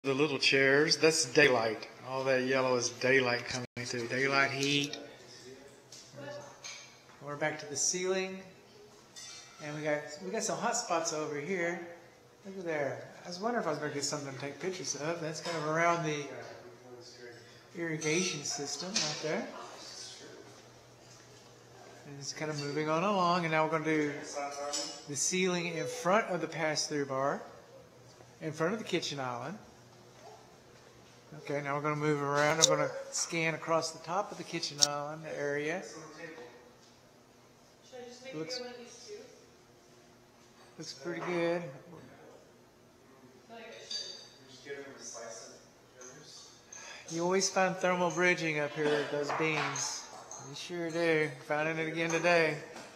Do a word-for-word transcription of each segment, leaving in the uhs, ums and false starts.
The little chairs, that's daylight. All that yellow is daylight coming through. Daylight heat. We're back to the ceiling. And we got we got some hot spots over here. Look at there. I was wondering if I was going to get something to take pictures of. That's kind of around the irrigation system out there. And it's kind of moving on along. And now we're going to do the ceiling in front of the pass-through bar, in front of the kitchen island. Okay, now we're going to move around. I'm going to scan across the top of the kitchen island area. Looks, looks pretty good. You always find thermal bridging up here at those beams. You sure do. Finding it again today.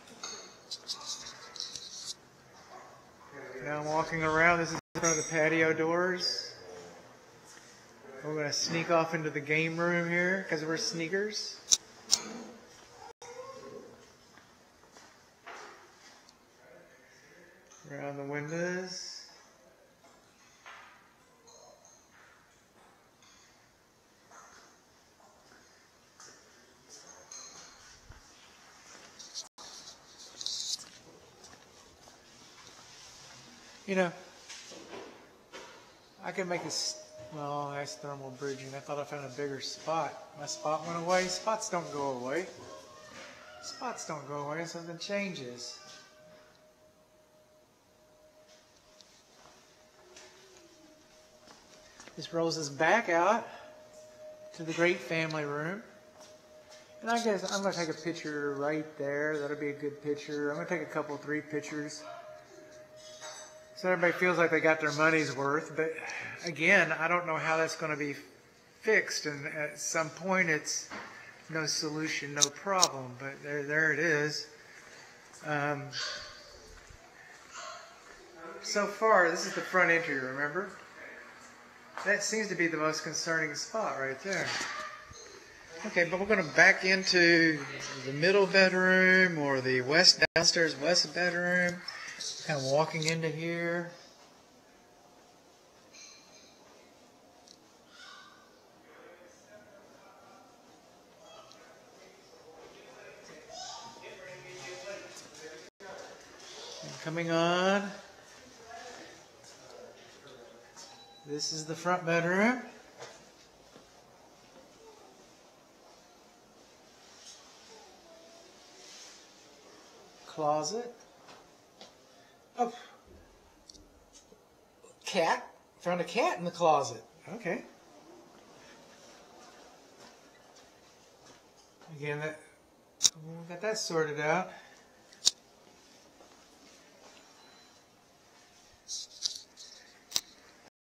Now I'm walking around. This is in front of the patio doors. We're going to sneak off into the game room here because we're sneakers. Around the windows. You know, I can make this. Well, that's thermal bridging. I thought I found a bigger spot. My spot went away. Spots don't go away. Spots don't go away. Something changes. This rolls us back out to the great family room. And I guess I'm going to take a picture right there. That'll be a good picture. I'm going to take a couple, three pictures. So everybody feels like they got their money's worth. But again, I don't know how that's going to be fixed. And at some point, it's no solution, no problem. But there, there it is. Um, so far, this is the front entry, remember? That seems to be the most concerning spot right there. Okay, but we're going to back into the middle bedroom or the west downstairs west bedroom. Kind of walking into here. And coming on. This is the front bedroom. Closet. Oh, cat. Found a cat in the closet. Okay. Again, that we got that sorted out.